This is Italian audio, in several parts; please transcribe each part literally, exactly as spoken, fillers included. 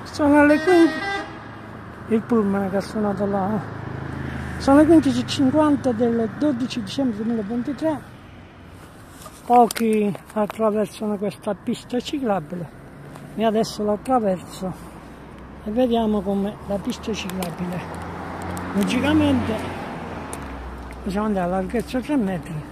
Sono le quindici, il pullman che ha suonato là, sono le quindici e cinquanta del dodici dicembre duemilaventitré, pochi attraversano questa pista ciclabile e adesso la attraverso e vediamo come la pista ciclabile. Logicamente possiamo andare alla larghezza tre metri,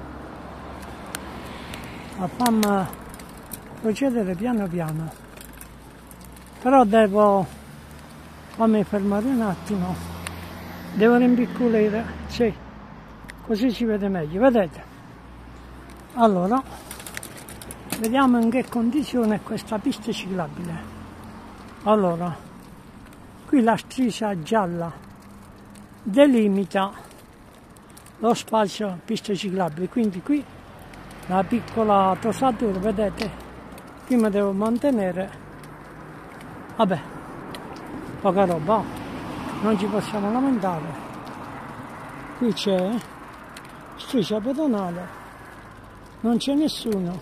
la famma procedere piano piano, però devo fammi fermare un attimo, devo rimpiccolire, sì, così si vede meglio, vedete? Allora vediamo in che condizione è questa pista ciclabile. Allora, qui la striscia gialla delimita lo spazio pista ciclabile, quindi qui la piccola tosatura, vedete? Qui mi devo mantenere, vabbè, poca roba, non ci possiamo lamentare. Qui c'è striscia pedonale, non c'è nessuno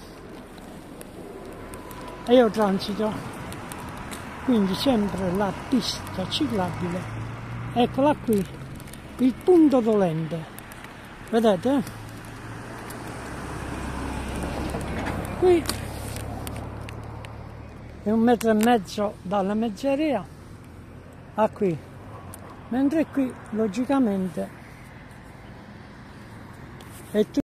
e io transito, quindi sempre la pista ciclabile. Eccola qui, il punto dolente, vedete? Qui è un metro e mezzo dalla mezzeria a qui, mentre qui logicamente è tutto